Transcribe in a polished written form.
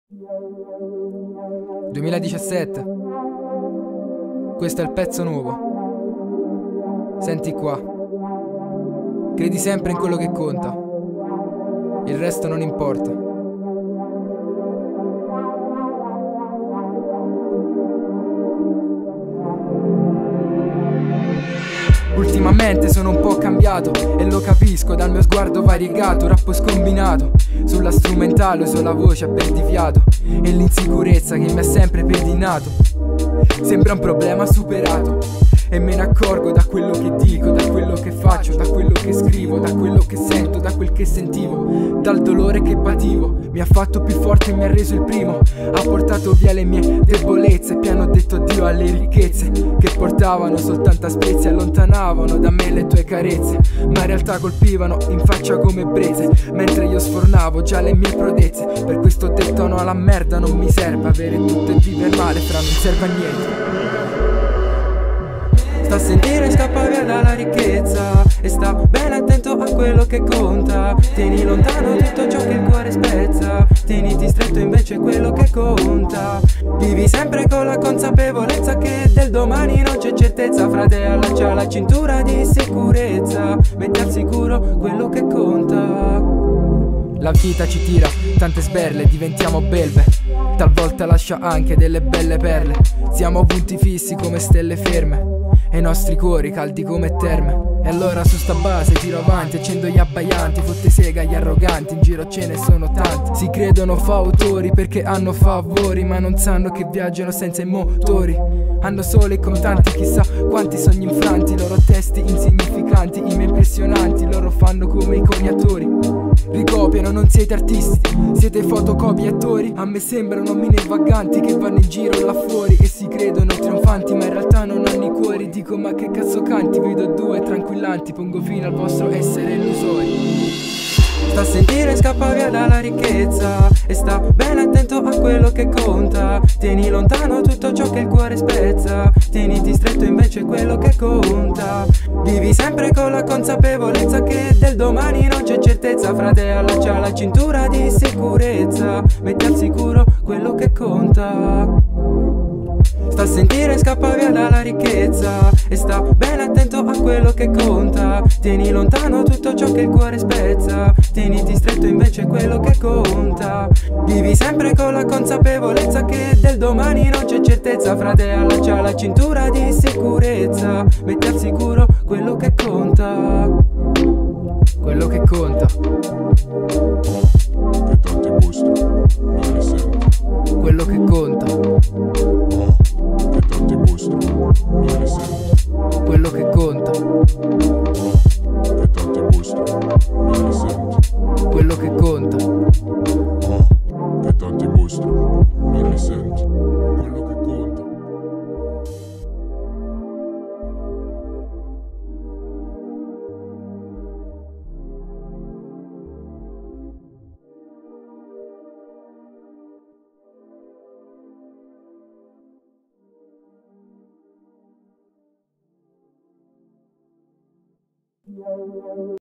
2017. Questo è il pezzo nuovo. Senti qua. Credi sempre in quello che conta. Il resto non importa. Ultimamente sono un po' cambiato e lo capisco dal mio sguardo variegato. Rappo scombinato, sulla strumentale uso la voce a perdifiato e l'insicurezza che mi ha sempre pedinato. Sembra un problema superato e me ne accorgo da quello che dico, da quello che faccio, da quello che scrivo, da quello che sento, da quel che sentivo, dal dolore che pativo. Mi ha fatto più forte e mi ha reso il primo. Ha portato via le mie debolezze, piano detto addio alle ricchezze che portavano soltanto aspetti e allontanavano da me le tue carezze, ma in realtà colpivano in faccia come brezze, mentre io sfornavo già le mie prodezze. Per questo ho detto no alla merda, non mi serve avere tutto e vivere male, fra non serve a niente. Sta a sentire, scappa via dalla ricchezza e sta bene attento a quello che conta. Tieni lontano tutto ciò che il cuore spezza, tieniti stretto invece quello che conta. Vivi sempre con la consapevolezza che del domani non c'è certezza. Frate, allaccia la cintura di sicurezza, metti al sicuro quello che conta. La vita ci tira tante sberle, diventiamo belve, talvolta lascia anche delle belle perle. Siamo punti fissi come stelle ferme e i nostri cuori caldi come terme. E allora su sta base tiro avanti, accendo gli abbaianti, fotte sega gli arroganti, in giro ce ne sono tanti. Si credono fautori perché hanno favori, ma non sanno che viaggiano senza i motori. Hanno solo i contanti, chissà quanti sogni infranti, loro testi insignificanti, i miei impressionanti. Loro fanno come i coniatori, ricopiano, non siete artisti, siete fotocopiatori. A me sembrano mine vaganti che vanno in giro là fuori e si credono trionfanti, ma in realtà non hanno i cuori. Dico ma che cazzo canti, vedo due tranquillanti, pongo fine al vostro essere illusori. Sta a sentire, scappa via dalla ricchezza e sta bene attento a quello che conta. Tieni lontano tutto ciò che il cuore spezza, tieniti stretto invece quello che conta. Vivi sempre con la consapevolezza che del domani non c'è certezza. Frate, allaccia la cintura di sicurezza, metti al sicuro quello che conta. Sta a sentire, scappa via dalla ricchezza e sta bene attento a quello che conta. Tieni lontano tutto ciò che il cuore spezza, tieniti stretto invece quello che conta. Vivi sempre con la consapevolezza che del domani non c'è certezza. Frate, allaccia la cintura di sicurezza, metti al sicuro quello che conta. Quello che conta. E tanti mostri, non li sento. Quello che conta. E tanti mostri, non li sento. Quello che conta. E tanti mostri, non li sento. Quello che conta. E tanti mostri, non li sento. Quello che conta.